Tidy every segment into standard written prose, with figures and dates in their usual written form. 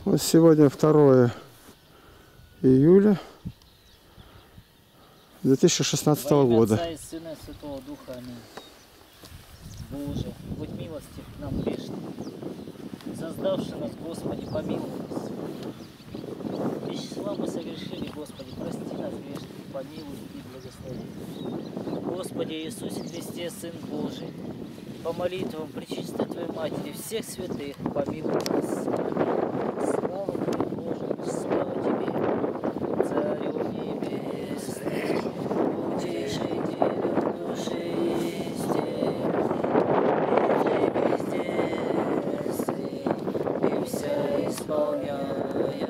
Вот сегодня 2 июля 2016 Во имя года. Отца и Сына и Святого Духа. Аминь. Боже, будь милостив к нам грешным, создавший нас, Господи, помилуй нас. Вещества мы совершили, Господи, прости нас грешных, помилуй и благослови. Господи Иисусе Христе, Сын Божий, по молитвам Пречистой Твоей Матери, всех святых, помилуй нас. Слава Тебе, Боже, слава Тебе, Царю Небесный, Утешителю души истины, бездействий, и вся исполняя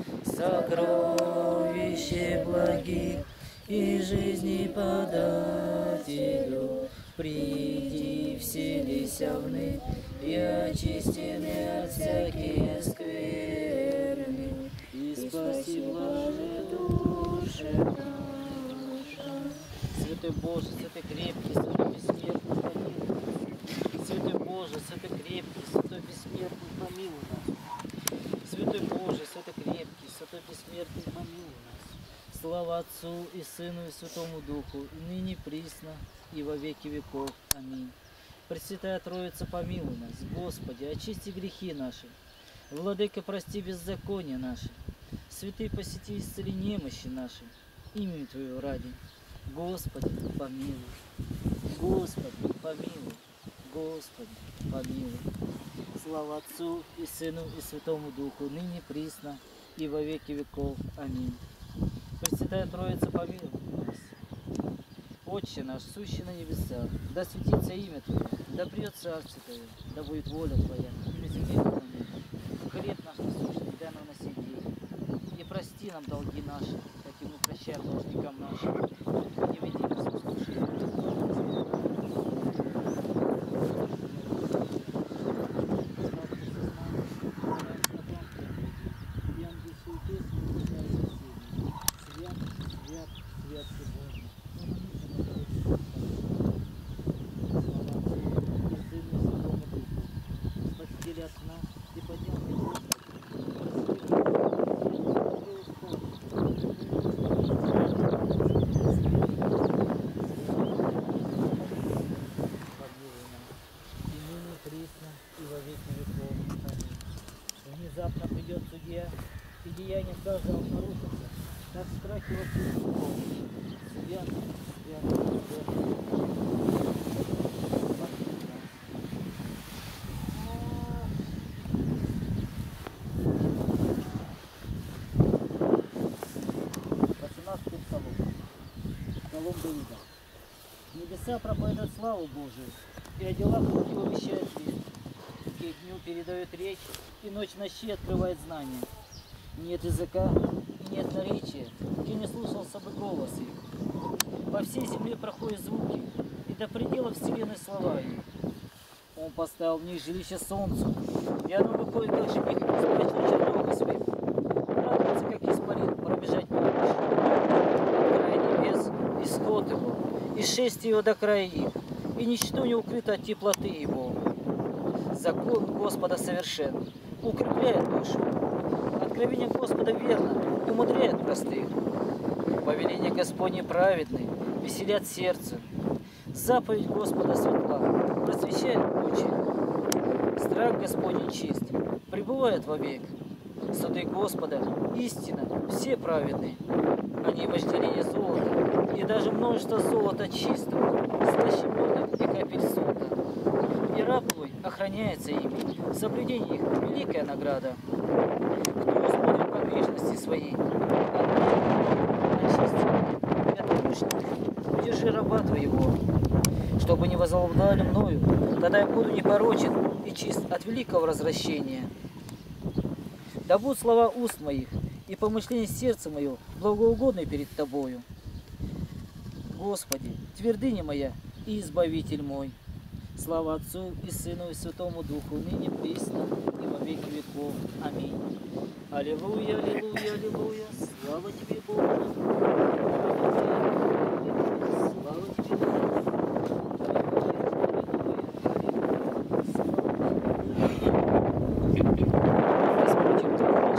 сокровище благих и жизни подателю, приди, вселися вны, и очистены от всякие скверны, и спаси блажи души наши. Святой Боже, святой крепкий, святой бессмертный, помилуй нас. Святой Боже, святой крепкий, святой бессмертный, помилуй нас. Святой Боже, святой крепкий, святой бессмертный, помилуй нас. Слава Отцу и Сыну и Святому Духу, и ныне присно, и во веки веков. Аминь. Пресвятая Троица, помилуй нас. Господи, очисти грехи наши. Владыка, прости беззакония наши. Святый, посети, исцели немощи наши. Имени Твоего ради. Господи, помилуй. Господи, помилуй. Господи, помилуй. Слава Отцу и Сыну и Святому Духу, ныне присно, и во веки веков. Аминь. Пресвятая Троица, помилуй нас. Отче наш, сущий на небесах, да светится имя Твое, да придет царствие Твое, да будет воля Твоя, и на земле, как на небе. Хлеб наш насущный дай нам на сей день, и прости нам долги наши, как и мы прощаем должникам нашим, и не веди нас в искушение. Внезапно придет судья, и деянием каждого обнаружится, как в страхе вокруг. Свят, свят, свят. Псалом Давида. Небеса проповедуют славу Божию, и о делах его вещает весть. И дню передает речь, и ночь ночи открывает знания. Нет языка, нет наречия, где не слушался бы голос их. По всей земле проходят звуки, и до предела вселенной слова их. Он поставил в них жилище солнцу, и оно выходит, как жених из мрачной чертога своих. Радуется, как исполин, пробежать по край небес, и скот его, и шествие его до края их, и ничто не укрыто от теплоты его. Закон Господа совершен, укрепляет душу. Откровение Господа верно, умудряет простых. Повеление Господне праведны, веселят сердце. Заповедь Господа светла, просвещает очи. Страх Господень чист, пребывает вовек. Суды Господа истина, все праведны. Они вожделение золота, и даже множество золота чистого, слаще меда и капель сота. И раб твой охраняется ими, соблюдение их великая награда. Кто усмотрит погрешности своей, очисти и от грешников, удержи раба твоего, чтобы не возобладали мною, тогда я буду непорочен и чист от великого развращения. Да будут слова уст моих и помышления сердца моего благоугодны перед Тобою. Господи, твердыня моя и избавитель мой. Слава Отцу и Сыну и Святому Духу, ныне присно и во веки веков. Аминь. Аллилуйя, аллилуйя, аллилуйя. Слава Тебе, Боже. Слава Тебе, Господи.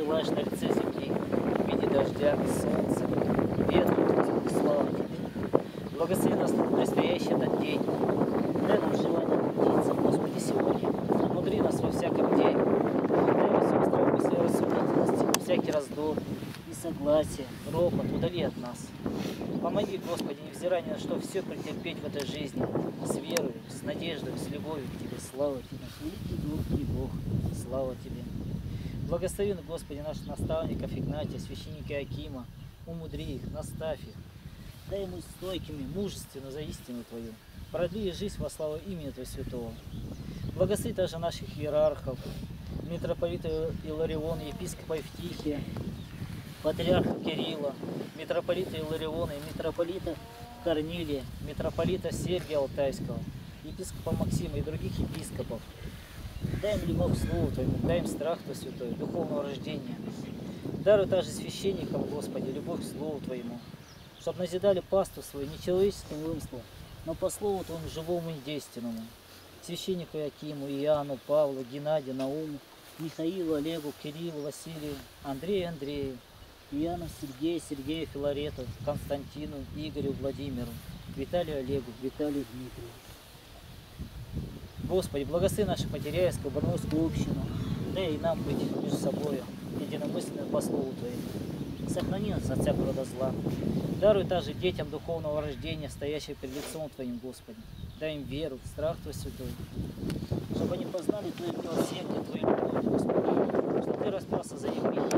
посылаешь на лице земли в виде дождя, солнца, ветра, Господи, слава Тебе. Благослови нас на предстоящий этот день. Дай нам желание трудиться, Господи, сегодня. Мудри нас во всяком деле. Дай нам всем здравомыслие, рассудительности, всякий раздор, несогласие, ропот удали от нас. Помоги, Господи, невзирая ни на что, все претерпеть в этой жизни с верой, с надеждой, с любовью к Тебе. Слава Тебе, наш великий Дух и Бог. Слава Тебе. Благослови, Господи, наших наставников Игнатия, священника Акима. Умудри их, наставь их. Дай ему стойкими, мужественно за истину Твою. Продли жизнь во славу имени Твоего Святого. Благослови также наших иерархов, митрополита Илариона, епископа Евтихия, патриарха Кирилла, митрополита Илариона и митрополита Корнилия, митрополита Сергия Алтайского, епископа Максима и других епископов. Дай им любовь к Слову Твоему, дай им страх Твой Святой, духовного рождения. Даруй также священникам, Господи, любовь к Слову Твоему, чтобы назидали пасту свою не человеческим вымыслом, но по Слову Твоему живому и действенному. Священнику Якиму, Иоанну, Павлу, Геннадию, Науму, Михаилу, Олегу, Кириллу, Василию, Андрею, Андрею, Иоанну, Сергею, Сергею, Филарету, Константину, Игорю, Владимиру, Виталию, Олегу, Виталию, Дмитрию. Господи, благослови нашу Матеряевскую, Барнаульскую общину, дай и нам быть между собой единомысленными по Слову Твоему. Сохрани нас от всякого рода зла. Даруй также детям духовного рождения, стоящим перед лицом Твоим, Господи. Дай им веру, страх Твой Святой, чтобы они познали Твое милосердие, Твою любовь, Господи, что Ты распялся за их грехи.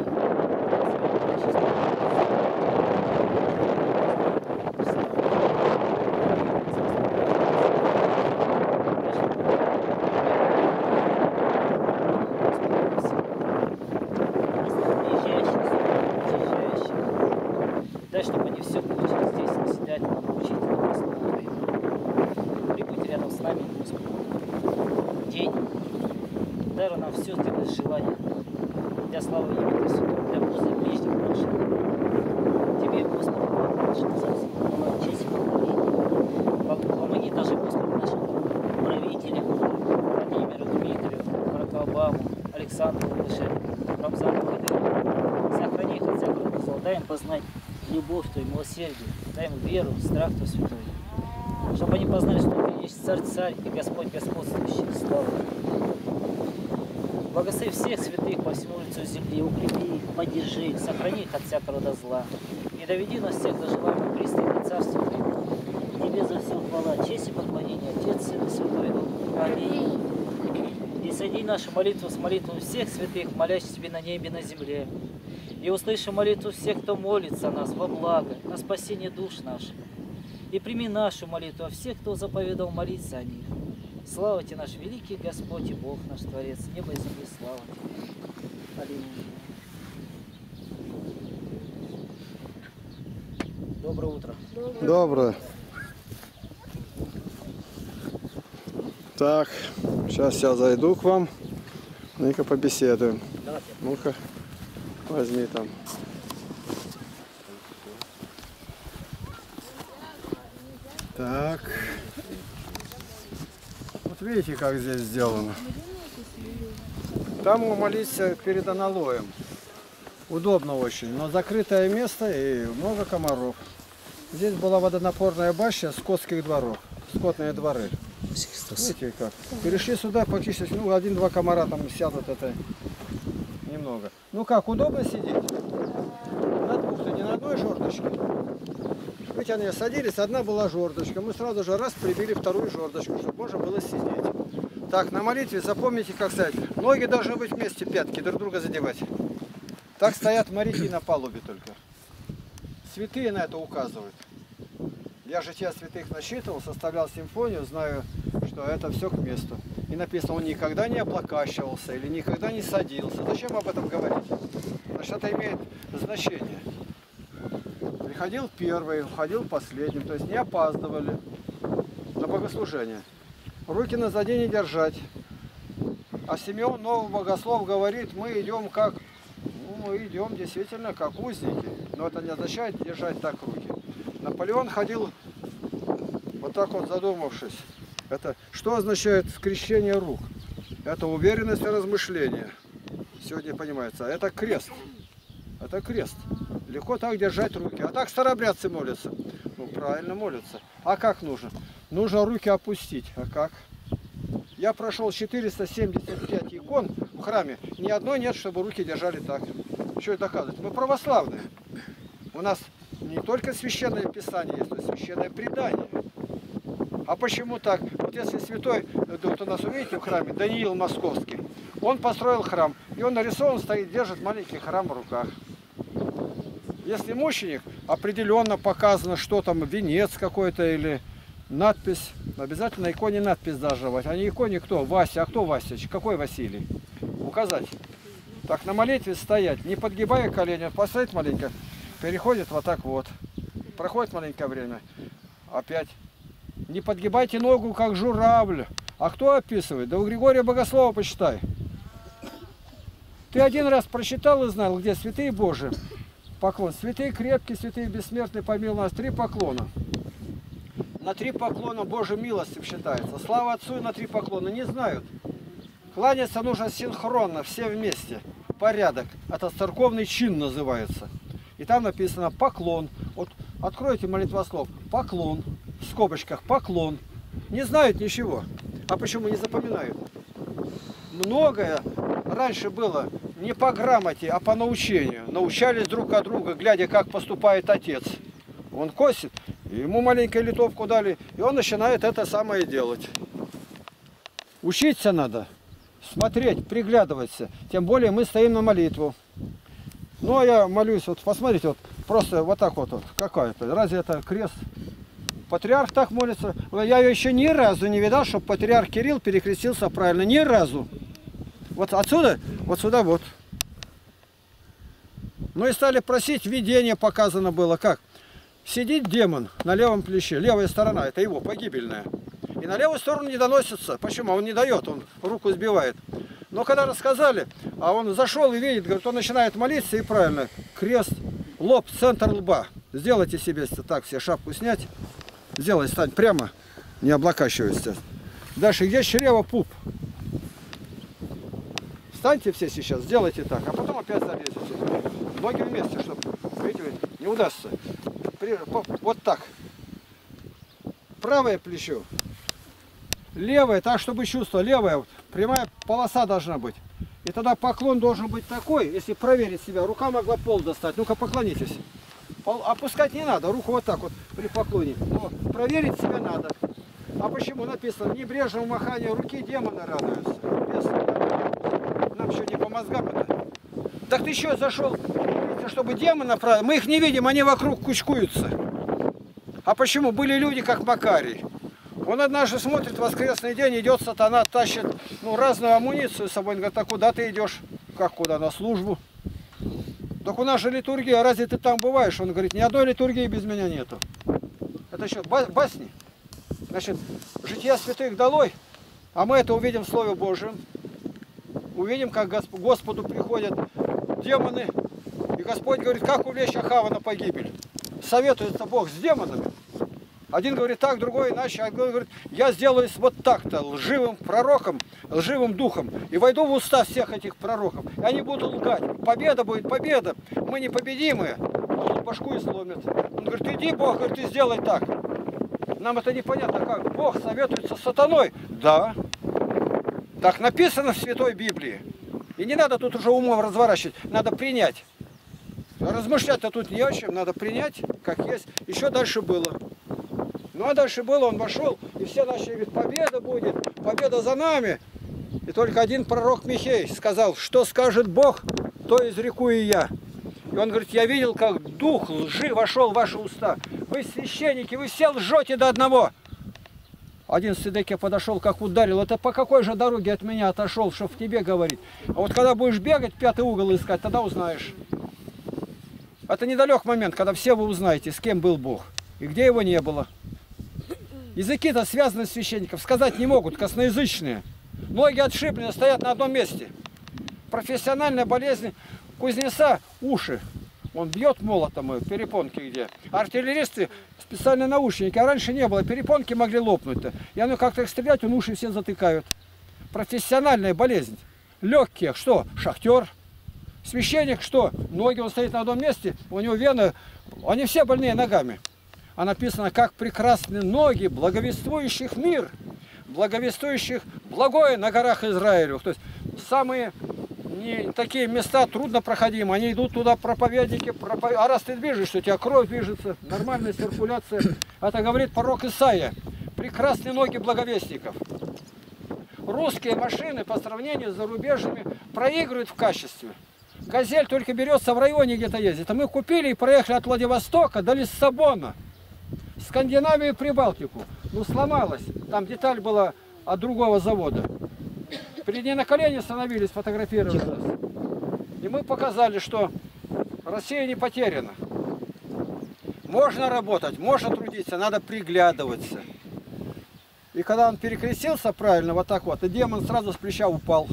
Дай, чтобы они все получили здесь, наседательно, научительно, по Слову Твоему. Прибудь рядом с нами, Господи. День. Дай нам все сделать желание для славы имени Святого, для пользы ближних наших. Тебе, Господи, нашим царством, хвала, честь и поклонение. Помоги даже, Господи, нашим правителям, Владимиру, Дмитрию, Бараку Обаму, Александру Лукашенко, Рамзану Кадырову. Сохрани их от всякого зла, дай им познать любовь Твою, милосердие, дай им веру, страх Твой Святой, чтобы они познали, что Ты есть Царь-Царь и Господь господствующий. Слава. Благослови всех святых по всему лицу земли, укрепи их, поддержи их, сохрани их от всякого рода зла. И доведи нас всех до желаемого пристойного Царства Твоего. Тебе за все хвала, честь и поклонение, Отец, Сын и Святой Дух. Аминь. И соедини нашу молитву с молитвой всех святых, молящих Тебе на небе и на земле. И услыши молитву всех, кто молится о нас во благо, на спасение душ наших. И прими нашу молитву о всех, кто заповедал молиться о них. Слава Тебе, наш великий Господь и Бог, наш Творец, небо и земли, слава Тебе. Аллилуйя. Доброе утро. Доброе. Так, сейчас я зайду к вам. Ну-ка побеседуем. Давайте. Ну-ка, возьми там. Так. Вот видите, как здесь сделано. Там молиться перед аналоем. Удобно очень, но закрытое место и много комаров. Здесь была водонапорная башня скотских дворов, скотные дворы. Видите как? Перешли сюда, практически, ну, один-два комара там сядут, это немного. Ну как, удобно сидеть? На двух-то, не на одной жердочке. Ведь они садились, одна была жердочка. Мы сразу же раз прибили вторую жердочку, чтобы можно было сидеть. Так, на молитве запомните, как стоять. Ноги должны быть вместе, пятки, друг друга задевать. Так стоят моряки на палубе только. Святые на это указывают. Я жития святых насчитывал, составлял симфонию, знаю, что это все к месту. И написано, он никогда не облокачивался или никогда не садился. Зачем об этом говорить? Значит, это имеет значение. Приходил первый, уходил последним, то есть не опаздывали на богослужение. Руки на заде не держать. А Симеон, новый богослов, говорит, мы идем как... Ну, мы идем действительно как узники. Но это не означает держать так руки. Наполеон ходил вот так вот задумавшись. Это что означает скрещение рук? Это уверенность и размышление. сегодня понимается. Это крест. Это крест. Легко так держать руки. А так старообрядцы молятся. Ну, правильно молятся. А как нужно? Нужно руки опустить. А как? Я прошел 475 икон в храме. Ни одной нет, чтобы руки держали так. Что это доказывает? Мы православные. У нас не только священное писание есть, но и священное предание. А почему так? Вот если святой, вот у нас увидите в храме, Даниил Московский, он построил храм, и он нарисован стоит, держит маленький храм в руках. Если мученик, определенно показано, что там, венец какой-то или надпись. Обязательно на иконе надпись должна быть. А не иконе кто? Вася. А кто Вася? Какой Василий? Указать. Так на молитве стоять, не подгибая колени, поставить маленько, переходит вот так вот. Проходит маленькое время. Опять. Не подгибайте ногу, как журавль. А кто описывает? Да у Григория Богослова почитай. Ты один раз прочитал и знал, где святые Божии. Поклон. Святые крепкие, святые бессмертные, помилуй нас. 3 поклона. На 3 поклона Божьей милости считается. Слава Отцу и на 3 поклона. Не знают. Кланяться нужно синхронно, все вместе. Порядок. Это церковный чин называется. И там написано поклон. Вот откройте молитвослов. Поклон. В скобочках поклон. Не знают ничего. А почему не запоминают? Многое раньше было не по грамоте, а по научению. Научались друг от друга, глядя, как поступает отец. Он косит, ему маленькую литовку дали, и он начинает это самое делать. Учиться надо, смотреть, приглядываться. Тем более мы стоим на молитву. Ну, а я молюсь, вот посмотрите, вот просто вот так вот, какая-то. Разве это крест? Патриарх так молится. Я еще ни разу не видал, чтобы патриарх Кирилл перекрестился правильно. Ни разу. Вот отсюда, вот сюда вот. Ну и стали просить, видение показано было. Как? Сидит демон на левом плече. Левая сторона, это его, погибельная. И на левую сторону не доносится. Почему? Он не дает, он руку сбивает. Но когда рассказали, а он зашел и видит, говорит, он начинает молиться, и правильно. Крест, лоб, центр лба. Сделайте себе так, все шапку снять. Сделай, стань прямо, не облокачивайся. Дальше, где чрево, пуп? Встаньте все сейчас, сделайте так, а потом опять залезете. Ноги вместе, чтобы, видите, не удастся. Вот так. Правое плечо. Левое, так, чтобы чувство. Левое, прямая полоса должна быть. И тогда поклон должен быть такой, если проверить себя. Рука могла пол достать. Ну-ка, поклонитесь. Опускать не надо, руку вот так вот при поклоне. Но проверить себя надо. А почему написано? Небрежному маханию руки демоны радуются. Нам еще не по мозгам это. Так ты что, зашел, чтобы демона править? Мы их не видим, они вокруг кучкуются. А почему? Были люди, как Макарий. Он однажды смотрит, в воскресный день идет сатана, тащит разную амуницию с собой. Он говорит, а куда ты идешь? Как куда? На службу. Так у нас же литургия, разве ты там бываешь? Он говорит, ни одной литургии без меня нету. Это что, басни? Значит, жития святых долой, а мы это увидим в Слове Божьем. Увидим, как Господу приходят демоны, и Господь говорит, как увлечь Ахава на погибель. Советуется Бог с демонами. Один говорит так, другой иначе, а другой говорит, я сделаюсь вот так-то, лживым пророком, лживым духом, и войду в уста всех этих пророков, и они будут лгать. Победа будет, победа, мы непобедимые. Он башку и сломит. Он говорит, иди, Бог, говорит, ты сделай так. Нам это непонятно, как Бог советуется с сатаной. Да, так написано в Святой Библии. И не надо тут уже умом разворачивать, надо принять. Размышлять-то тут не о чем, надо принять, как есть. Еще дальше было. Ну а дальше было, он вошел, и все начали говорить, победа будет, победа за нами. И только один пророк Михей сказал, что скажет Бог, то изреку и я. И он говорит, я видел, как дух лжи вошел в ваши уста. Вы священники, вы все лжете до одного. Один Седекия подошел, как ударил, это по какой же дороге от меня отошел, чтобы в тебе говорить. А вот когда будешь бегать, 5-й угол искать, тогда узнаешь. Это недалек момент, когда все вы узнаете, с кем был Бог и где его не было. Языки-то связаны с священников, сказать не могут, косноязычные. Ноги отшиблены, стоят на одном месте. Профессиональная болезнь кузнеца – уши. Он бьет молотом, перепонки где. Артиллеристы – специальные наушники, а раньше не было, перепонки могли лопнуть-то. И оно как-то их стрелять, он уши все затыкают. Профессиональная болезнь. Легкие, что? Шахтер. Священник что? Ноги, он стоит на одном месте, у него вены, они все больные ногами. А написано, как прекрасны ноги благовествующих мир, благовествующих благое на горах Израилю. То есть самые такие места труднопроходимые, они идут туда проповедники, а раз ты движешься, у тебя кровь движется, нормальная циркуляция. Это говорит пророк Исаия. Прекрасные ноги благовестников. Русские машины по сравнению с зарубежными проигрывают в качестве. Газель только берется в районе где-то ездит. А мы купили и проехали от Владивостока до Лиссабона. Скандинавию и Прибалтику. Ну, сломалась. Там деталь была от другого завода. Перед ней на колени становились, фотографировали нас. И мы показали, что Россия не потеряна. Можно работать, можно трудиться, надо приглядываться. И когда он перекрестился правильно, вот так вот, и демон сразу с плеча упал.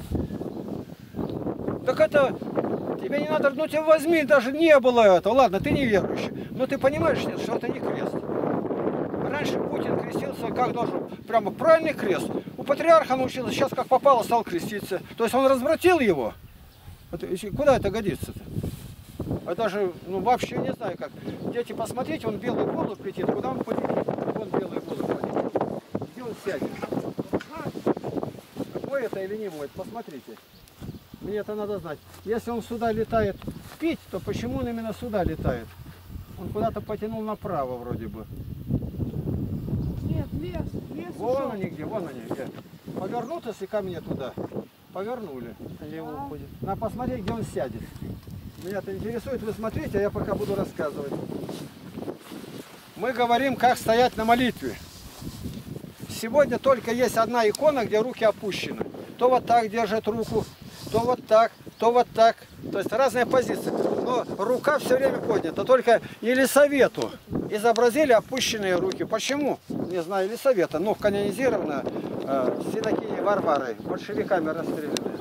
Так это, тебе не надо, ну тебе возьми, даже не было этого. Ладно, ты не верующий, но ты понимаешь, нет, что это не крест. Раньше Путин крестился как должен, прямо правильный крест. У патриарха научился, сейчас как попало стал креститься. То есть он развратил его. Куда это годится-то? А даже, ну вообще не знаю как. Дети, посмотрите, он белый голубь летит, куда он полетит? Вон белый голубь полетит. Где он сядет? Мой это или не мой? Посмотрите. Мне это надо знать. Если он сюда летает пить, то почему он именно сюда летает? Он куда-то потянул направо вроде бы. Нет, лес Вон они где, вон они где. Повернуться и ко мне туда. Повернули. Лево уходит. Надо посмотреть, где он сядет. Меня это интересует, вы смотрите, а я пока буду рассказывать. Мы говорим, как стоять на молитве. Сегодня только есть одна икона, где руки опущены. То вот так держит руку, то вот так, то вот так. То есть разные позиции. Но рука все время поднята. Только Елисавету изобразили опущенные руки. Почему? Не знаю, Елисавета. Ну, канонизирована Синокиней Варварой, большевиками расстрелянная.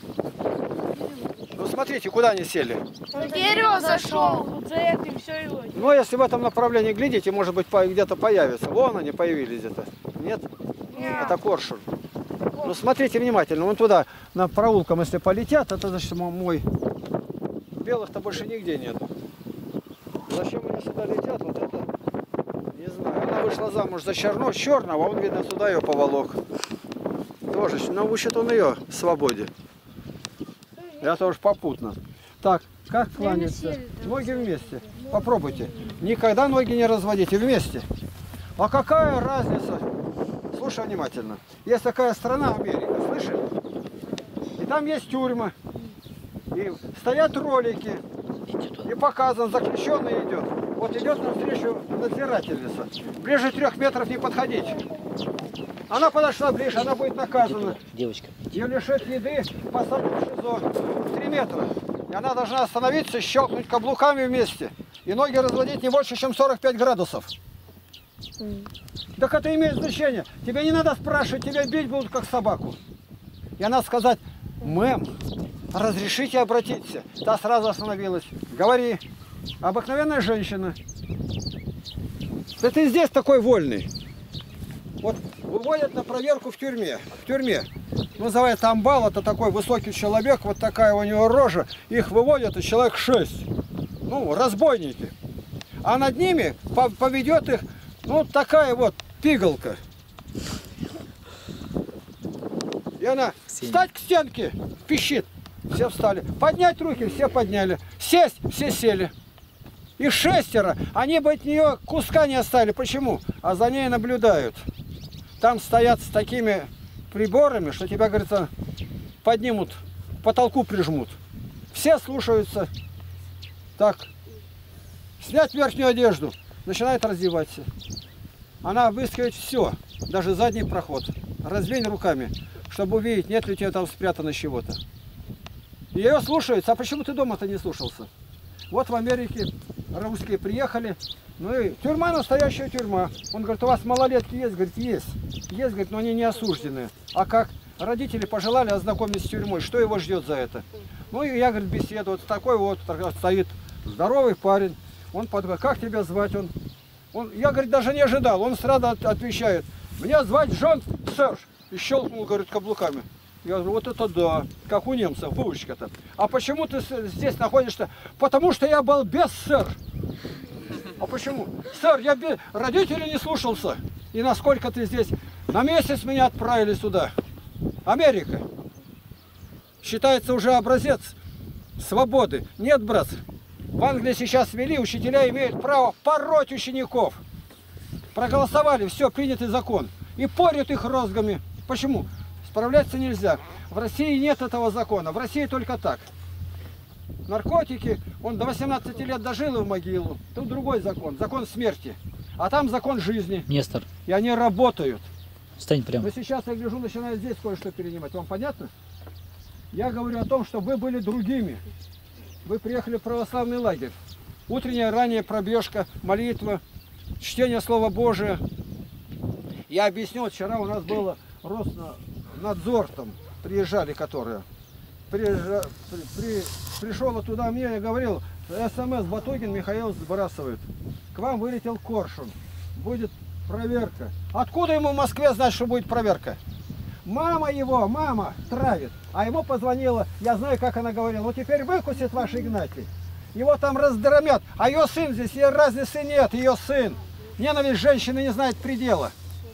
Ну, смотрите, куда они сели. Вперед зашел. Вот за этим все его. Ну, если в этом направлении глядите, может быть, где-то появится. Вон они появились где-то. Нет? Нет. Это коршун. Ну, смотрите внимательно. Вон туда, на проулкам, если полетят, это значит мой. Белых-то больше нигде нет. Зачем они сюда летят? Вот это, не знаю. Она вышла замуж за черного, он, видно, сюда ее поволок. Тоже научит он ее свободе. Я тоже попутно. Так, как кланяться? Ноги вместе. Попробуйте. Никогда ноги не разводите вместе. А какая разница? Слушай внимательно. Есть такая страна Америка, слышали? И там есть тюрьма. И стоят ролики. И показан, заключенный идет. Вот идет навстречу надзирательница. Ближе 3 метров не подходить. Она подошла ближе, она будет наказана. Девочка. Ее лишат еды, посадят в ШИЗО 3 метра. И она должна остановиться, щелкнуть каблуками вместе. И ноги разводить не больше, чем 45 градусов. Так это имеет значение. Тебе не надо спрашивать, тебя бить будут как собаку. И она сказать: мэм, разрешите обратиться. Та сразу остановилась. Говори. Обыкновенная женщина. Да ты здесь такой вольный. Вот выводят на проверку в тюрьме. Называется амбал, это такой высокий человек, вот такая у него рожа. Их выводят, и человек 6. Ну, разбойники. А над ними поведет их, ну, такая вот пигалка. И она: встать к стенке, пищит. Все встали. Поднять руки, все подняли. Сесть, все сели. И 6, они бы от нее куска не оставили. Почему? А за ней наблюдают. Там стоят с такими приборами, что тебя, говорится, поднимут, к потолку прижмут. Все слушаются. Так, снять верхнюю одежду. Начинает раздеваться. Она обыскивает все, даже задний проход. Раздвинь руками, чтобы увидеть, нет ли у тебя там спрятано чего-то. Ее слушаются. А почему ты дома-то не слушался? Вот в Америке русские приехали. Ну и тюрьма, настоящая тюрьма. Он говорит: у вас малолетки есть? Говорит: есть. Есть, говорит, но они не осужденные. А как? Родители пожелали ознакомиться с тюрьмой. Что его ждет за это? Ну и я, говорит, беседую. Вот такой вот стоит здоровый парень. Он подходит: как тебя звать? Я, говорит, даже не ожидал. Он сразу отвечает: меня звать Джон Серж. И щелкнул, говорит, каблуками. Я говорю, вот это да, как у немцев, выучка-то. А почему ты здесь находишься? Потому что я был без, сэр. А почему? Сэр, я родителей не слушался. И насколько ты здесь? На месяц меня отправили сюда. Америка. Считается уже образец свободы. Нет, брат. В Англии сейчас ввели, учителя имеют право пороть учеников. Проголосовали, все, принятый закон. И порют их розгами. Почему? Справляться нельзя. В России нет этого закона. В России только так. Наркотики, он до 18 лет дожил и в могилу. Тут другой закон. Закон смерти. А там закон жизни. Нестор, И они работают. встань прямо. Но сейчас я гляжу, начинаю здесь кое-что перенимать. Вам понятно? Я говорю о том, что вы были другими. Вы приехали в православный лагерь. Утренняя, ранняя пробежка, молитва, чтение Слова Божия. Я объяснил, вчера у нас было Роснадзор, там приезжали, которые. Пришел туда мне, я говорил, СМС Батугин Михаил сбрасывает. К вам вылетел коршун. Будет проверка. Откуда ему в Москве знать, что будет проверка? Мама травит. А ему позвонила, я знаю, как она говорила, ну теперь выкусит ваш Игнатий. Его там раздромят. А ее сын здесь, ей разницы нет, ее сын. Ненависть женщины не знает предела.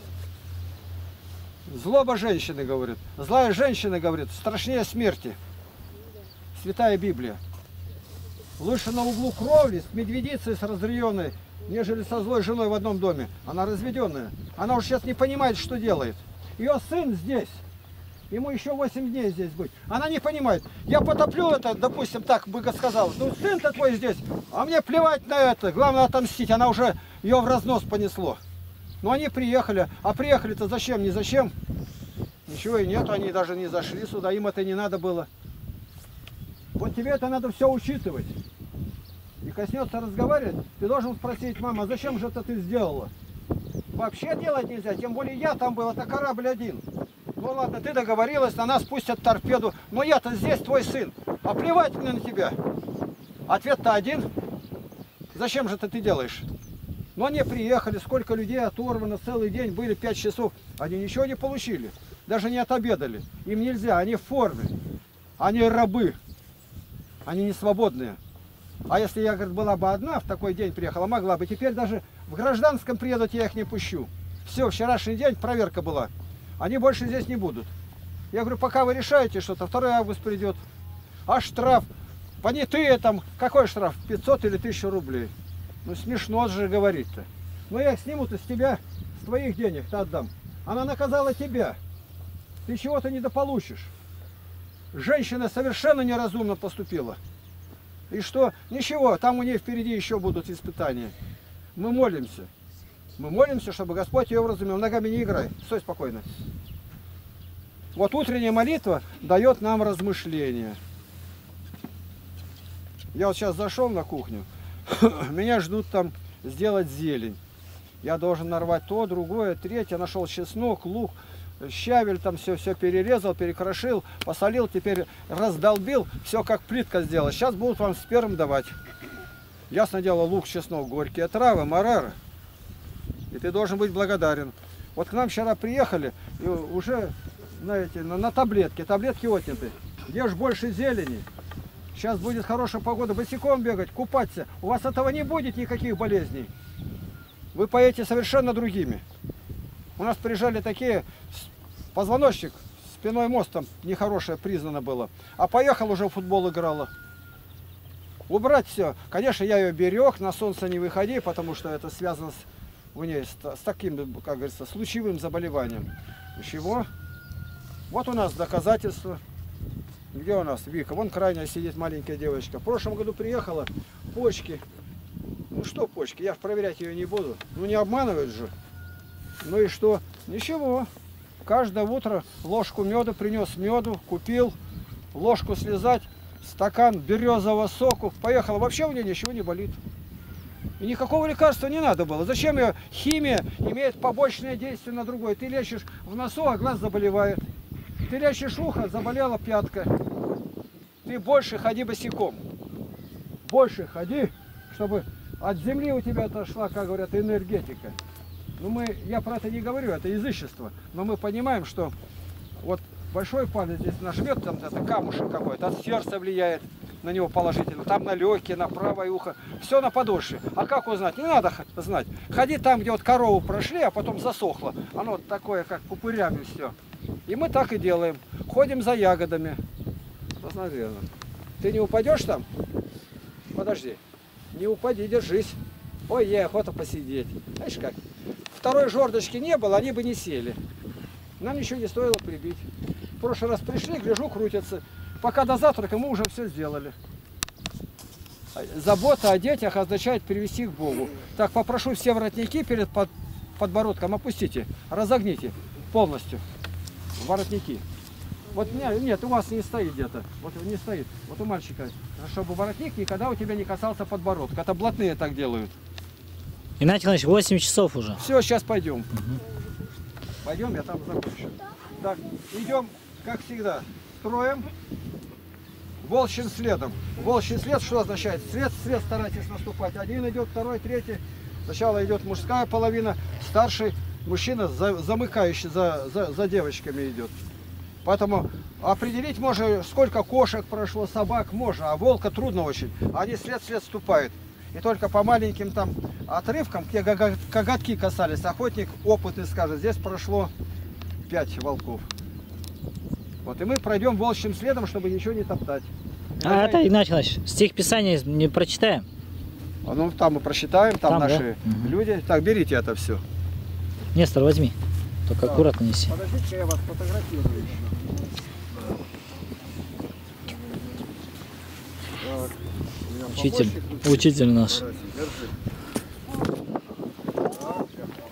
Злоба женщины, говорит. Злая женщина, говорит, страшнее смерти. Святая Библия. Лучше на углу кровли с медведицей с разъяренной, нежели со злой женой в одном доме. Она разведенная. Она уже сейчас не понимает, что делает. Ее сын здесь. Ему еще 8 дней здесь быть. Она не понимает. Я потоплю это, допустим, так бы сказал. Ну, сын-то твой здесь. А мне плевать на это. Главное отомстить. Она уже ее в разнос понесло. Но они приехали. А приехали-то зачем? Не зачем? Ничего и нету. Они даже не зашли сюда. Им это не надо было. Вот тебе это надо все учитывать. И коснется разговаривать, ты должен спросить, мама, зачем же это ты сделала? Вообще делать нельзя, тем более я там был, это корабль один. Ну ладно, ты договорилась, на нас пустят торпеду, но я-то здесь твой сын, а плевать мне на тебя. Ответ-то один. Зачем же это ты делаешь? Но они приехали, сколько людей оторвано, целый день были 5 часов, они ничего не получили, даже не отобедали. Им нельзя, они в форме, они рабы, они не свободные. А если я, говорит, была бы одна, в такой день приехала, могла бы. Теперь даже в гражданском приедут, я их не пущу. Все, вчерашний день проверка была. Они больше здесь не будут. Я говорю, пока вы решаете что-то, 2 августа придет. А штраф? Понятые там, какой штраф? 500 или 1000 рублей. Ну смешно же говорить-то. Но я их снимут из тебя, с твоих денег-то отдам. Она наказала тебя. Ты чего-то недополучишь. Женщина совершенно неразумно поступила. И что? Ничего, там у нее впереди еще будут испытания. Мы молимся. Мы молимся, чтобы Господь ее вразумил. Ногами не играй. Стой спокойно. Вот утренняя молитва дает нам размышления. Я вот сейчас зашел на кухню. Меня ждут там сделать зелень. Я должен нарвать то, другое, третье. Нашел чеснок, лук, щавель, там все перерезал, перекрошил, посолил, теперь раздолбил, все как плитка сделала. Сейчас будут вам с первым давать. Ясно дело, лук, чеснок, горькие травы, марара. И ты должен быть благодарен. Вот к нам вчера приехали, и уже, знаете, на таблетки. Таблетки отняты. Ешь больше зелени. Сейчас будет хорошая погода, босиком бегать, купаться. У вас этого не будет никаких болезней. Вы поедете совершенно другими. У нас приезжали такие, позвоночник, спиной мостом нехорошее признано было. А поехал уже в футбол играла. Убрать все. Конечно, я ее берег, на солнце не выходи, потому что это связано у нее с таким, как говорится, случаевым заболеванием. Чего? Вот у нас доказательства. Где у нас Вика? Вон крайняя сидит маленькая девочка. В прошлом году приехала, почки. Ну что почки? Я проверять ее не буду. Ну не обманывают же. Ну и что? Ничего. Каждое утро ложку меда принес меду, купил, ложку слезать, стакан березового соку. Поехала. Вообще у нее ничего не болит. И никакого лекарства не надо было. Зачем ее? Химия имеет побочное действие на другое. Ты лечишь в носу, а глаз заболевает. Ты лечишь ухо, заболела пятка. Ты больше ходи босиком. Больше ходи, чтобы от земли у тебя отошла, как говорят, энергетика. Ну я про это не говорю, это язычество. Но мы понимаем, что вот большой палец здесь нажмет, там это камушек какой-то, от сердца влияет на него положительно, там на легкие, на правое ухо, все на подошве. А как узнать? Не надо знать. Ходи там, где вот корову прошли, а потом засохло. Оно вот такое, как пупырями все. И мы так и делаем. Ходим за ягодами. Посмотри, ты не упадешь там? Подожди. Не упади, держись. Ой, ей охота посидеть. Знаешь как? Второй жердочки не было, они бы не сели. Нам ничего не стоило прибить. В прошлый раз пришли, гляжу, крутятся. Пока до завтрака мы уже все сделали. Забота о детях означает привести к Богу. Так, попрошу все воротники перед подбородком опустите, разогните полностью воротники. Вот нет, у вас не стоит где-то. Вот не стоит. Вот у мальчика. Чтобы воротник никогда у тебя не касался подбородка. Это блатные так делают. Игнатий Иванович, 8 часов уже. Все, сейчас пойдем. Пойдем, я там закончу. Так, идем, как всегда, строим волчьим следом. Волчий след что означает? След старайтесь наступать. Один идет, второй, третий. Сначала идет мужская половина, старший мужчина, замыкающий за девочками идет. Поэтому определить можно, сколько кошек прошло, собак можно, а волка трудно очень. Они след ступают. И только по маленьким там отрывкам, где коготки касались, охотник опытный скажет, здесь прошло 5 волков. Вот, и мы пройдем волчьим следом, чтобы ничего не топтать. А это, Игнатий Иванович, стих Писания не прочитаем? Ну, там мы прочитаем, там наши да? люди. Так, берите это все. Нестор, возьми. Только Да. аккуратно неси. Подождите, я вас фотографирую еще. Так, Учитель, учитель наш. Держи. Так,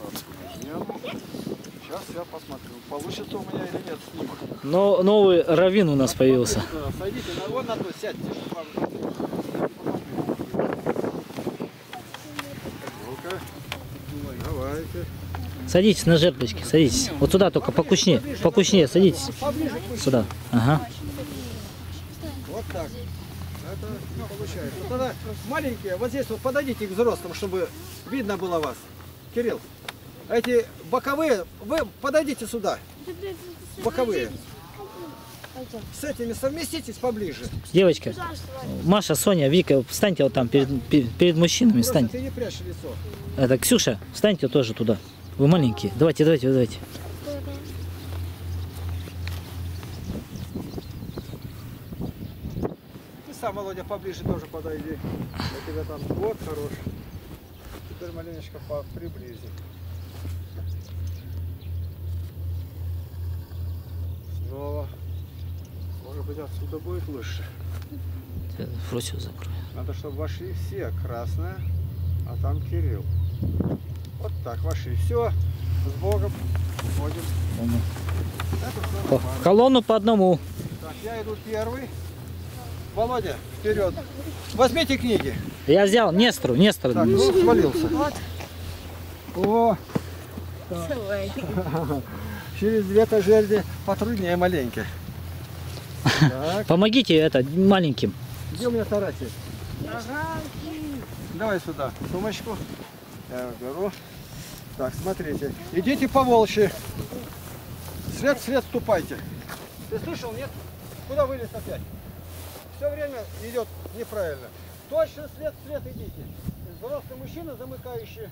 сейчас я посмотрю, получится у меня или нет снимок. Но новый раввин у нас появился. Сойдите, вон на то, сядьте. Ну-ка, давайте. Садитесь на жердочки, садитесь. Вот сюда только покучнее, садитесь. Сюда. Ага. Вот так. Это не получается. Тогда маленькие, вот здесь вот подойдите к взрослым, чтобы видно было вас. Кирилл, эти боковые, вы подойдите сюда. Боковые. С этими совместитесь поближе. Девочка, Маша, Соня, Вика, встаньте вот там перед мужчинами, Просто встаньте. ты не прячь лицо. Это Ксюша, встаньте тоже туда. Вы маленькие. Давайте. Ты сам, Володя, поближе тоже подойди. Я тебя там, вот, хорош. Теперь маленечко приблизи. Снова. Может быть, отсюда будет лучше. Фросию закрою. Надо, чтобы вошли все красные, а там Кирилл. Вот так, вошли. Все, с Богом. Уходим. Это все нормально. В колонну по одному. Так, я иду первый. Володя, вперед. Возьмите книги. Я взял Нестору. Так, ну, свалился. О! Так. Через 2 жерди потруднее маленько. Так, Помогите это маленьким. где у меня Тарасик? Давай сюда сумочку. Я беру. Так, смотрите. Идите по волчьи. След ступайте. Ты слышал, нет? Куда вылез опять? Все время идет неправильно. Точно след идите. Взрослый мужчина, замыкающий.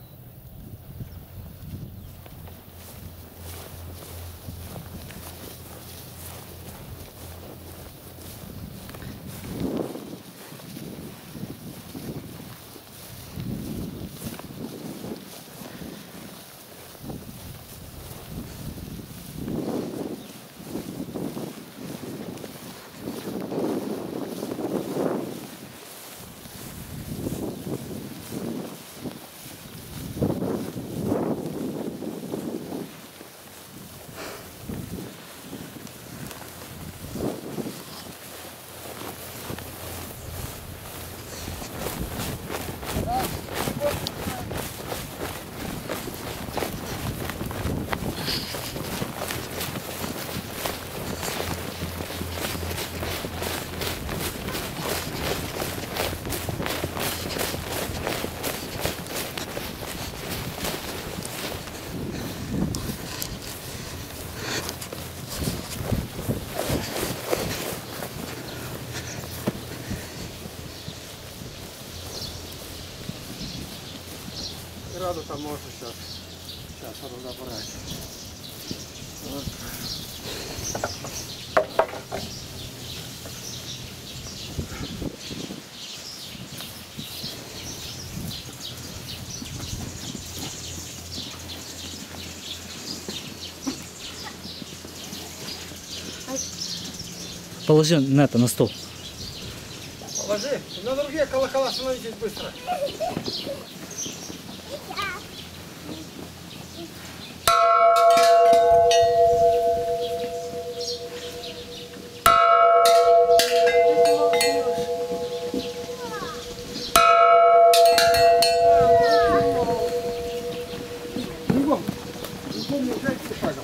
винограду там можно сейчас разобрать. Вот. Положи на это, на стол. Положи. На другие колокола становитесь быстро. Бегом. Бегом, не играйте шагом.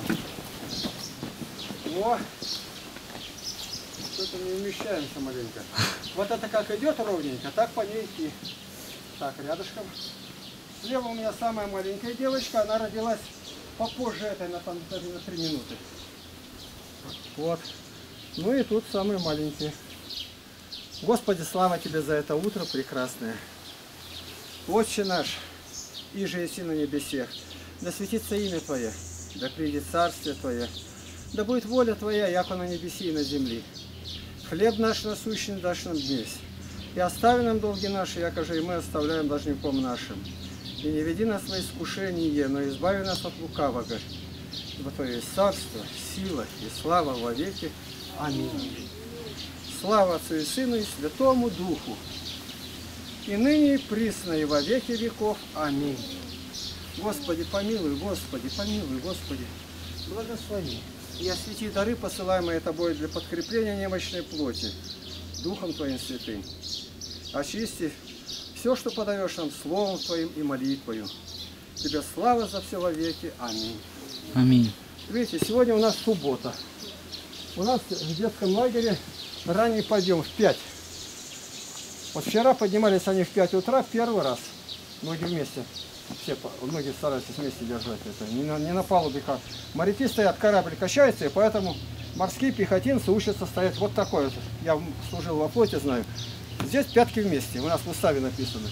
О! Что-то не умещаемся маленько. Вот это как идет ровненько, так по ней идти. Так, рядышком. Слева у меня самая маленькая девочка, она родилась попозже этой на 3 минуты. Вот. Ну и тут самые маленькие. Господи, слава Тебе за это утро прекрасное. Отче наш, иже еси на небесе, да светится имя Твое, да придет царствие Твое, да будет воля Твоя, яко на небеси и на земли. Хлеб наш насущный дашь нам днесь, и остави нам долги наши, яко же и мы оставляем должником нашим. И не веди нас во искушение, но избави нас от лукавого. Ибо Твое есть царство, сила и слава во веки. Аминь. Слава Отцу и Сыну и Святому Духу, и ныне и присно и во веки веков. Аминь. Господи, помилуй, Господи, помилуй, Господи, благослови. И освети дары, посылаемые Тобой для подкрепления немощной плоти, Духом Твоим святым. Очисти все, что подаешь нам Словом Твоим и молитвою. Тебе слава за все во веки. Аминь. Аминь. Видите, сегодня у нас суббота. У нас в детском лагере ранний подъем в 5. Вот вчера поднимались они в 5 утра первый раз. Многие вместе. Все, многие стараются вместе держать это. Не на палубе как. Моряки стоят, корабль качается, и поэтому морские пехотинцы учатся стоять вот такой. Я служил во флоте, знаю. Здесь пятки вместе. У нас в уставе написано.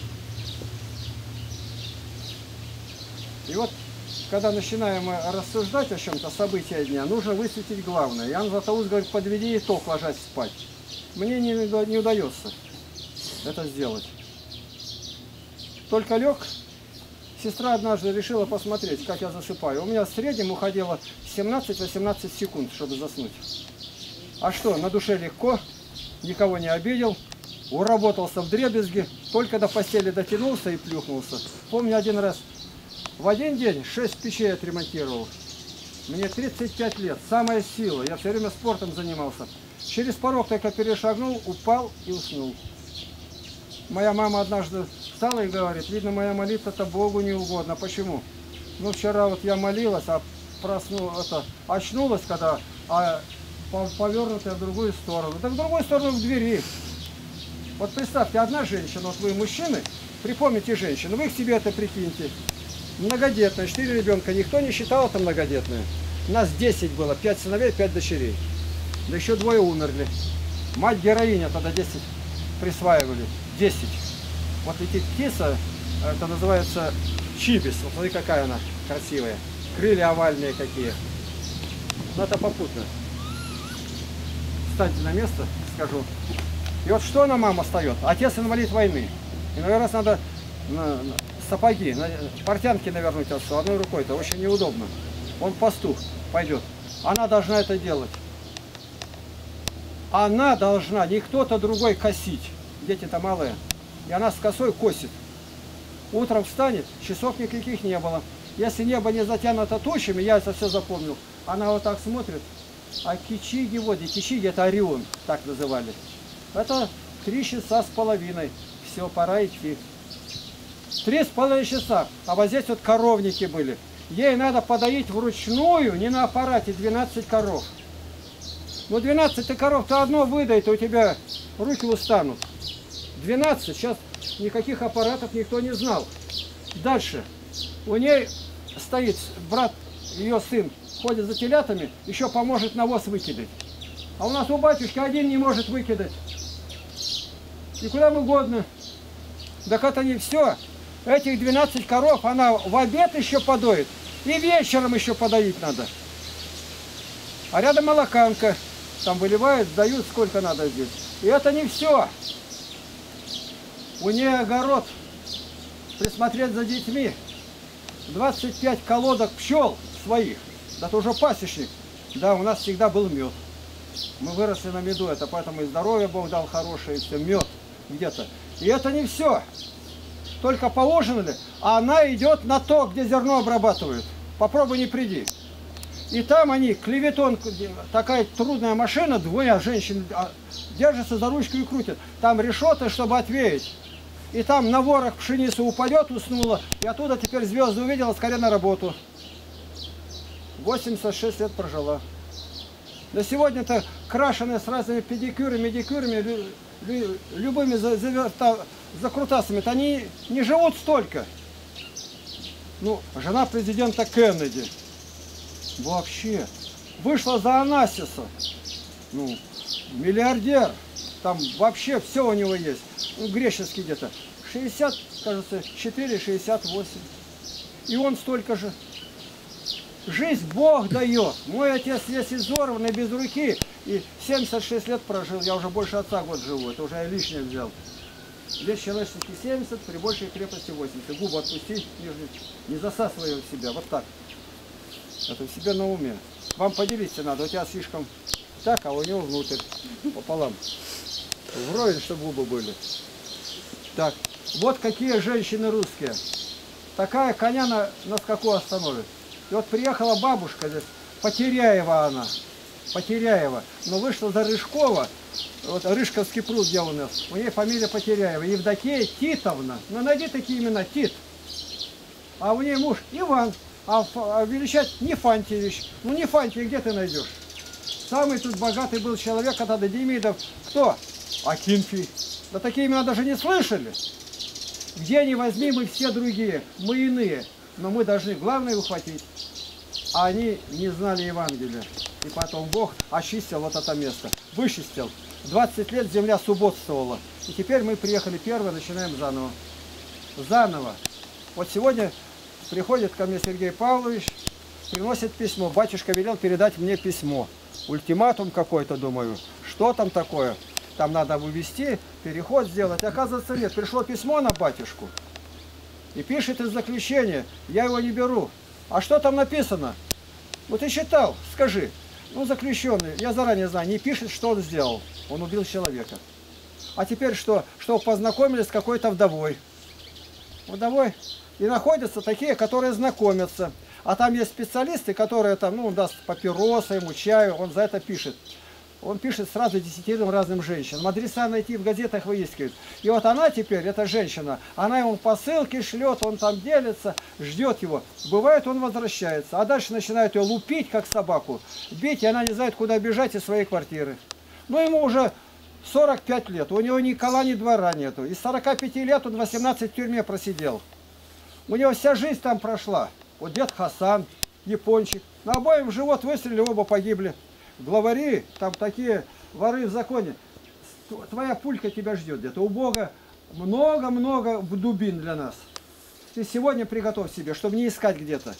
И вот, когда начинаем рассуждать о чем-то, события дня, нужно высветить главное. Иоанн Златоуст говорит, подведи итог, ложась спать. Мне не удается это сделать. Только лег. Сестра однажды решила посмотреть, как я засыпаю. У меня в среднем уходило 17-18 секунд, чтобы заснуть. А что, на душе легко, никого не обидел, уработался вдребезги, только до постели дотянулся и плюхнулся. Помню один раз, в один день 6 печей отремонтировал. Мне 35 лет, самая сила, я все время спортом занимался. Через порог только перешагнул, упал и уснул. Моя мама однажды встала и говорит, видно, моя молитва-то Богу не угодно. Почему? Ну, вчера вот я молилась, а очнулась, когда повернутая в другую сторону. Так в другую сторону в двери. Вот представьте, одна женщина, вот вы мужчины, припомните женщину, вы к себе это прикиньте. Многодетная, 4 ребенка, никто не считал это многодетную. У нас 10 было, 5 сыновей, 5 дочерей. Да еще 2 умерли. Мать-героиня тогда 10 присваивали. 10. Вот летит птица, это называется чибис. Вот смотри, какая она красивая. Крылья овальные какие. Но это попутно. Встаньте на место, скажу. И вот что нам мама встает? Отец инвалид войны. И, наверное, надо сапоги, портянки навернуть отцу одной рукой. Это очень неудобно. Он пастух пойдет. Она должна это делать. Она должна, не кто-то другой косить. Дети-то малые. И она с косой косит. Утром встанет, часов никаких не было. Если небо не затянуто тучами, я это все запомнил. Она вот так смотрит. А кичиги води, кичиги это Орион, так называли. Это 3 часа с половиной. Все, пора идти. 3,5 часа. А вот здесь вот коровники были. Ей надо подоить вручную, не на аппарате, 12 коров. Ну 12 коров-то одно выдает, у тебя руки устанут. 12, сейчас никаких аппаратов никто не знал. Дальше. У ней стоит брат, ее сын, ходит за телятами, еще поможет навоз выкидать. А у нас у батюшки один не может выкидать. И куда угодно. Так это не все. Этих 12 коров она в обед еще подоит, и вечером еще подоить надо. А рядом молоканка. Там выливают, дают сколько надо здесь. И это не все. У нее огород. Присмотреть за детьми. 25 колодок пчел своих. Это уже пасечник. Да, у нас всегда был мед. Мы выросли на меду, это поэтому и здоровье Бог дал хорошее, и все, мед где-то. И это не все. Только поужинали, а она идет на то, где зерно обрабатывают. Попробуй не приди. И там они, клеветон, такая трудная машина, двое женщин держатся за ручку и крутят. Там решеты, чтобы отвеять. И там на ворох пшеница упадет, уснула. И оттуда теперь звезды увидела, скорее на работу. 86 лет прожила. На сегодня-то крашеные с разными педикюрами, медикюрами, любыми закрутасами, они не живут столько. Ну, жена президента Кеннеди вообще вышла за Анасиса. Ну, миллиардер. Там вообще все у него есть. Ну, греческий где-то. 60, кажется, 4-68. И он столько же. Жизнь Бог дает. Мой отец весь изорванный, без руки. И 76 лет прожил. Я уже больше отца год живу. Это уже я лишнее взял. Вес человеческий 70, при большей крепости 80. Губы отпусти, не засасывай его в себя. Вот так. Это в себе на уме. Вам поделиться надо. У тебя слишком так, а у него внутрь. Пополам. Вровень, чтобы губы были. Так. Вот какие женщины русские. Такая коня на скаку остановит. И вот приехала бабушка здесь, Потеряева она, Потеряева, но вышла за Рыжкова, вот Рыжковский пруд, где у нас, у нее фамилия Потеряева, Евдокия Титовна, ну найди такие имена, Тит, а у нее муж Иван, а величать Нефантьевич, ну Нефантьев где ты найдешь? Самый тут богатый был человек, когда до Демидов, кто? Акинфий, да такие имена даже не слышали. Где ни возьми, мы все другие, мы иные. Но мы должны главное ухватить. А они не знали Евангелия. И потом Бог очистил вот это место. Вычистил. 20 лет земля субботствовала. И теперь мы приехали первые, начинаем заново. Заново. Вот сегодня приходит ко мне Сергей Павлович, приносит письмо. Батюшка велел передать мне письмо. Ультиматум какой-то, думаю. Что там такое? Там надо вывести, переход сделать. Оказывается, нет. Пришло письмо на батюшку. И пишет из заключения, я его не беру. А что там написано? Вот ты читал, скажи. Ну, заключенный, я заранее знаю, не пишет, что он сделал. Он убил человека. А теперь что? Что познакомились с какой-то вдовой. Вдовой. И находятся такие, которые знакомятся. А там есть специалисты, которые там, ну, даст папиросы ему, чаю, он за это пишет. Он пишет сразу 10 разным женщинам. Адреса найти в газетах выискивает. И вот она теперь, эта женщина, она ему посылки шлет, он там делится, ждет его. Бывает, он возвращается. А дальше начинают ее лупить, как собаку. Бить, и она не знает, куда бежать из своей квартиры. Ну, ему уже 45 лет. У него ни кола, ни двора нету. Из 45 лет он 18 в тюрьме просидел. У него вся жизнь там прошла. Вот дед Хасан, япончик. На обоим в живот выстрелили, оба погибли. Главари, там такие воры в законе, твоя пулька тебя ждет где-то. У Бога много-много дубин для нас. Ты сегодня приготовь себе, чтобы не искать где-то.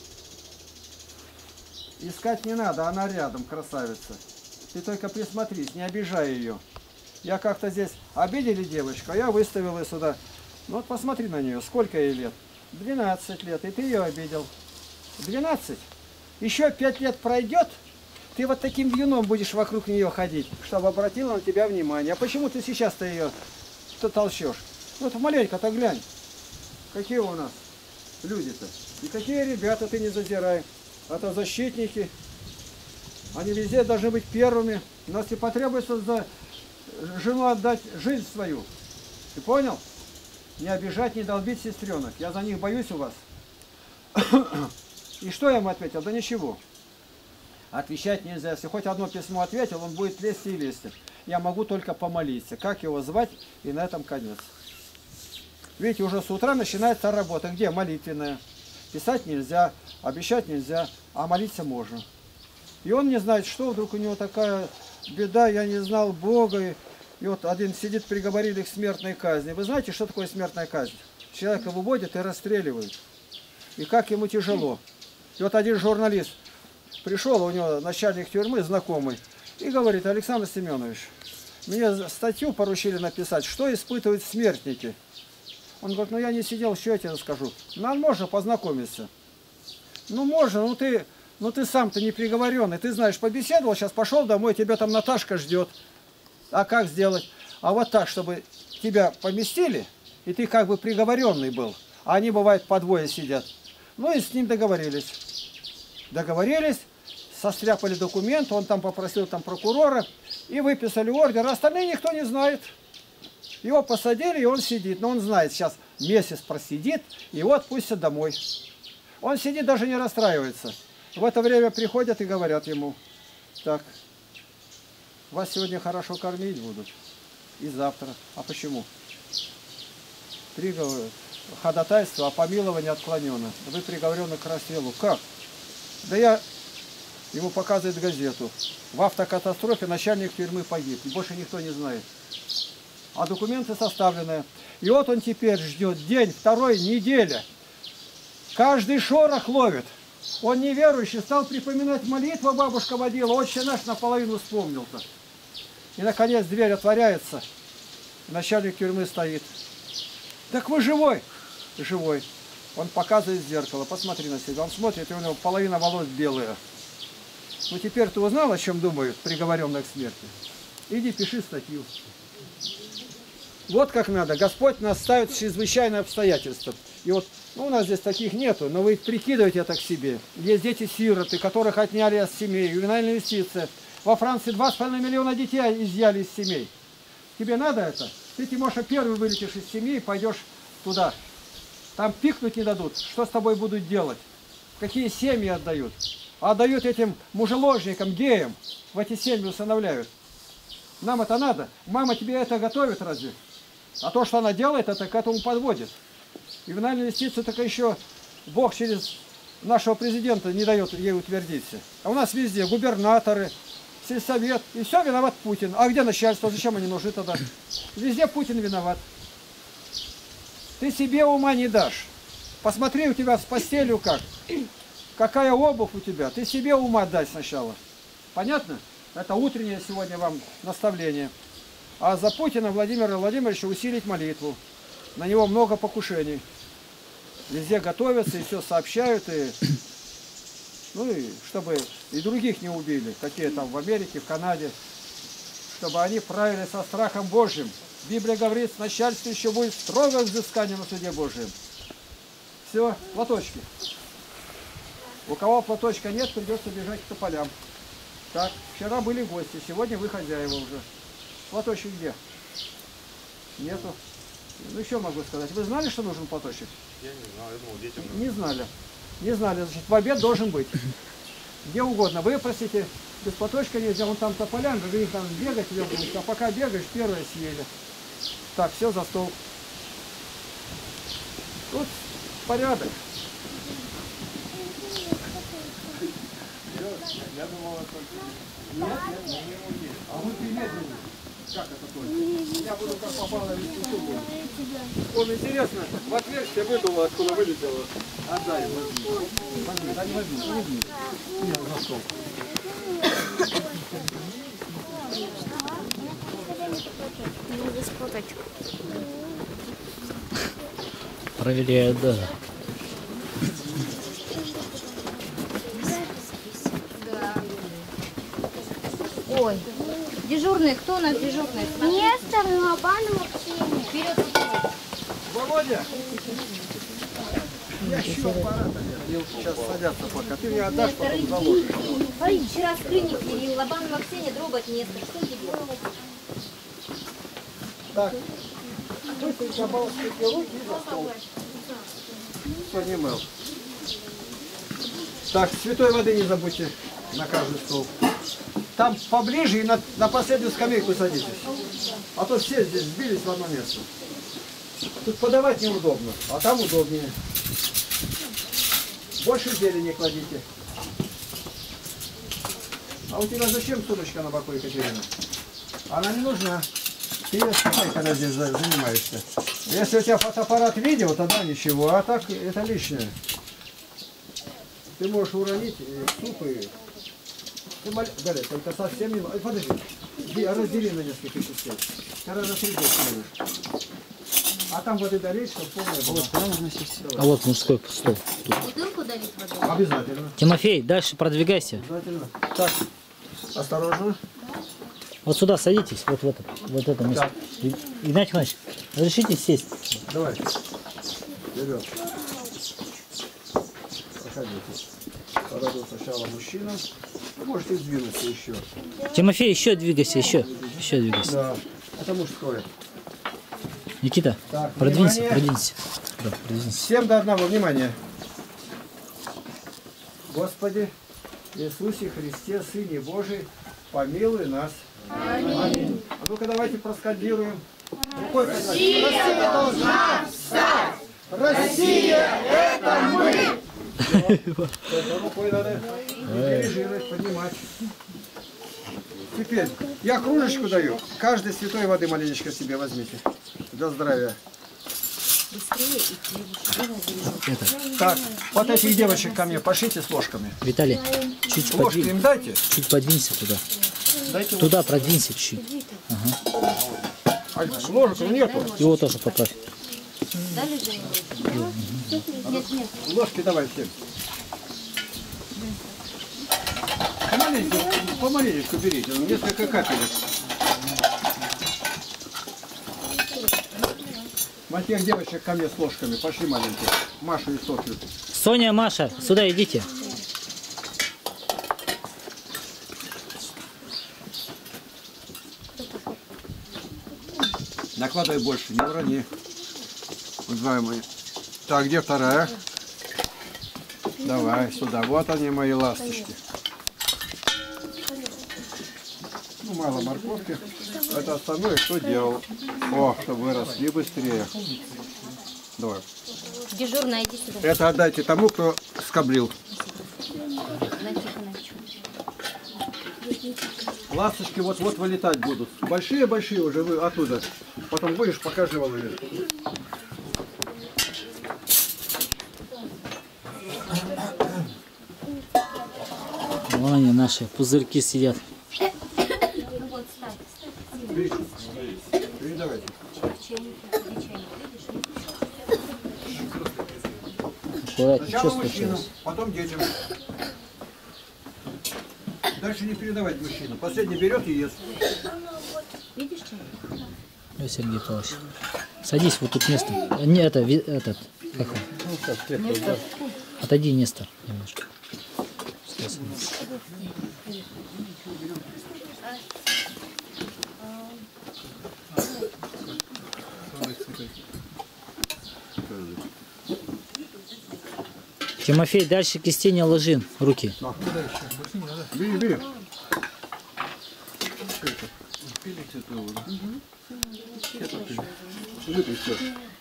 Искать не надо, она рядом, красавица. Ты только присмотрись, не обижай ее. Я как-то здесь обидели девочку, а я выставил ее сюда. Ну вот посмотри на нее, сколько ей лет? 12 лет, и ты ее обидел. 12? Еще 5 лет пройдет, ты вот таким вьюном будешь вокруг нее ходить, чтобы обратила на тебя внимание. А почему ты сейчас-то ее толщешь? Вот маленько-то глянь, какие у нас люди-то. И какие ребята, ты не зазирай. Это защитники. Они везде должны быть первыми. У нас и потребуется за жену отдать жизнь свою. Ты понял? Не обижать, не долбить сестренок. Я за них боюсь у вас. И что я ему ответил? Да ничего. Отвечать нельзя. Если хоть одно письмо ответил, он будет лезть и лезть. Я могу только помолиться. Как его звать? И на этом конец. Видите, уже с утра начинается работа. Где молитвенная? Писать нельзя, обещать нельзя, а молиться можно. И он не знает, что вдруг у него такая беда, я не знал Бога. И вот один сидит, приговорили к смертной казни. Вы знаете, что такое смертная казнь? Человека выводят и расстреливают. И как ему тяжело. И вот один журналист пришел, у него начальник тюрьмы, знакомый, и говорит: Александр Семенович, мне статью поручили написать, что испытывают смертники. Он говорит: ну я не сидел, что я тебе расскажу. Нам можно познакомиться. Ну можно, ну ты сам-то не приговоренный, ты знаешь, побеседовал, сейчас пошел домой, тебя там Наташка ждет. А как сделать? А вот так, чтобы тебя поместили, и ты как бы приговоренный был. А они, бывает, по двое сидят. Ну и с ним договорились. Договорились, состряпали документ, он там попросил там прокурора, и выписали ордер. Остальные никто не знает. Его посадили, и он сидит. Но он знает, сейчас месяц просидит, и его отпустят домой. Он сидит, даже не расстраивается. В это время приходят и говорят ему: так, вас сегодня хорошо кормить будут. И завтра. А почему? Приговор, ходатайство о помиловании отклонено. Вы приговорены к расстрелу. Как? Да я... Ему показывает газету. В автокатастрофе начальник тюрьмы погиб. И больше никто не знает. А документы составлены. И вот он теперь ждет день, второй, неделя. Каждый шорох ловит. Он неверующий, стал припоминать молитву, бабушка водила. Отче наш наполовину вспомнил-то. И наконец дверь отворяется. Начальник тюрьмы стоит. Так вы живой? Живой. Он показывает в зеркало. Посмотри на себя. Он смотрит, и у него половина волос белая. Ну теперь ты узнал, о чем думают приговоренные к смерти? Иди пиши статью. Вот как надо. Господь нас ставит в чрезвычайные обстоятельства. И вот, ну, у нас здесь таких нету, но вы прикидываете это к себе. Есть дети-сироты, которых отняли от семей, ювенальная инвестиция. Во Франции 2,5 миллиона детей изъяли из семей. Тебе надо это? Ты, Тимоша, первый вылетишь из семьи и пойдешь туда. Там пикнуть не дадут. Что с тобой будут делать? Какие семьи отдают? А отдают этим мужеложникам, геям. В эти семьи усыновляют. Нам это надо. Мама тебе это готовит разве? А то, что она делает, это к этому подводит. Ювенальная инвестиция только еще Бог через нашего президента не дает ей утвердиться. А у нас везде губернаторы, сельсовет. И все виноват Путин. А где начальство? Зачем они нужны тогда? Везде Путин виноват. Ты себе ума не дашь. Посмотри у тебя с постелью как. Какая обувь у тебя. Ты себе ума дай сначала. Понятно? Это утреннее сегодня вам наставление. А за Путина Владимира Владимировича усилить молитву. На него много покушений. Везде готовятся и все сообщают. И, ну и чтобы и других не убили. Какие там в Америке, в Канаде. Чтобы они правили со страхом Божьим. Библия говорит, с начальством еще будет строгое взыскание на суде Божьем. Все, платочки. У кого платочка нет, придется бежать к тополям. Так, вчера были гости, сегодня вы хозяева уже. Платочек где? Нету. Ну еще могу сказать. Вы знали, что нужен платочек? Я не знаю, я думал, детям. Не знали. Не знали, значит, в обед должен быть. Где угодно. Выпросите, без платочка нельзя, вон там тополям, вы там бегать, а пока бегаешь, первое съели. Так, все, за стол. Тут порядок. Я думал, это... Нет, а вы примерно как это только? Я буду как попало в институт. Он интересно, в отверстие выдуло, откуда вылетело. Отдай, возьми. Возьми, да не возьми, не возьми. Нет, за стол. Проверяю, да. Ой, дежурный, кто у нас дежурный? Нестор, Лобанов, Максим. Вперед. Володя! Я еще аппарат. Они сейчас садятся пока. Ты мне отдашь, потом заложишь. Ой, вчера скрынник Кирилл, Лобанова, Ксения, дробот Нестор. Что тебе? Так. Быстренько забалские руки и за стол. Кто не мыл. Так, святой воды не забудьте на каждый стол. Там поближе и на последнюю скамейку садитесь. А то все здесь сбились в одно место. Тут подавать неудобно, а там удобнее. Больше зелени кладите. А у тебя зачем сумочка на боку, Екатерина? Она не нужна. Ты сколько когда здесь занимаешься? Если у тебя фотоаппарат видео, тогда ничего, а так это лишнее. Ты можешь уронить суп и... Галя, только совсем не... Подожди, раздели на несколько частей. Когда на 3 сможешь. А там воды долить, чтобы полная была. А вот мужской стол. Бутылку долить водой? Обязательно. Тимофей, дальше продвигайся. Обязательно. Так, осторожно. Вот сюда садитесь, вот в это место. Игнатий Иванович, разрешите сесть? Давай. Вперед. Проходите. Подойдут сначала мужчина. Вы можете сдвинуться еще. Тимофей, еще двигайся, еще двигайся. Да. Это мужское. Никита, Так, продвинься, внимание. продвинься. Да, продвинься. Всем до одного. Внимание. Господи, Иисусе Христе, Сыне Божий, помилуй нас. Аминь. А ну-ка давайте проскандируем. Рукой Россия должна встать! Россия — это мы! Все, рукой надо не дирижировать, поднимать. Теперь я кружечку даю. Каждый святой воды маленечко себе возьмите. Для здравия. Так, вот этих девочек ко мне пошлите с ложками. Виталий, чуть Ложки им дайте. чуть подвинься туда. Дайте Туда продвинься чуть-чуть. А ложек нету. Его тоже поправь. Дали же ему? Нет, нет. Ложки давай всем. Помаленечку берите, несколько капелек. Вот тех девочек ко мне с ложками, пошли маленькие. Машу и Софью. Соня, Маша, сюда идите. Накладывай больше, не урони. Уважаемые. Так, где вторая? Давай сюда. Вот они, мои ласточки. Ну, мало морковки. Это остальное что делал? О, чтобы вы росли быстрее. Давай. Дежурная, иди сюда. Это отдайте тому, кто скоблил. На Тихоновичу. Ласточки вот-вот вылетать будут. Большие-большие уже вы оттуда. Потом будешь, покажи Володя. Вон они, наши пузырьки сидят. Ну вот, ставь. Передавайте. Аккуратнее, что Сначала мужчинам, случилось? потом детям. Дальше не передавать мужчину. Последний берет и ест. Видишь, что? Сергей Павлович, садись вот тут место. Не, этот, как он? Отойди, Нестор, немножко. Тимофей, дальше кистень ложи руки. Бери, бери. Выпей все.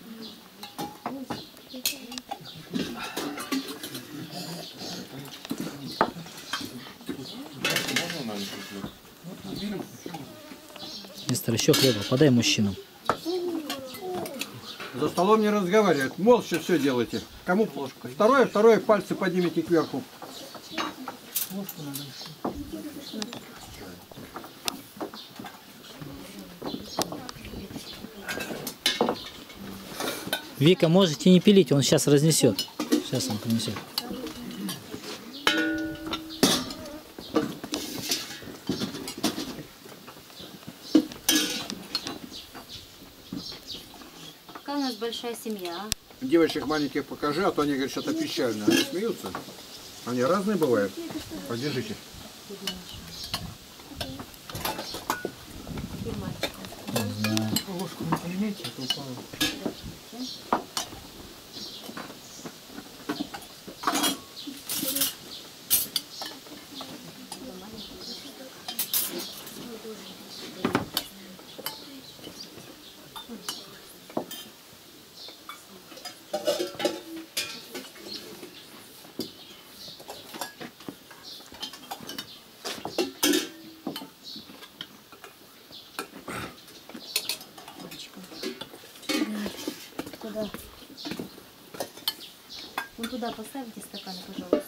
Нестор, еще хлеба, подай мужчинам. За столом не разговаривают. Молча все делайте. Кому ложку? Второе пальцы поднимите кверху. Вика, можете не пилить, он сейчас разнесет. Сейчас он принесет. Какая у нас большая семья, а? Девочек маленьких покажи, а то они говорят, что это печально. Они смеются. Они разные бывают. Подержите. Ложку не имейте, это упало. туда. Вон туда поставьте стаканы, пожалуйста.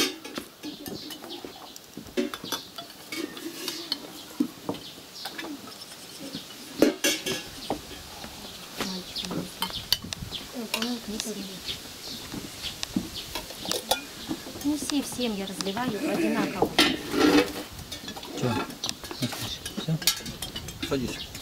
Мальчик, неси всем, я разливаю одинаково. Все. Садись.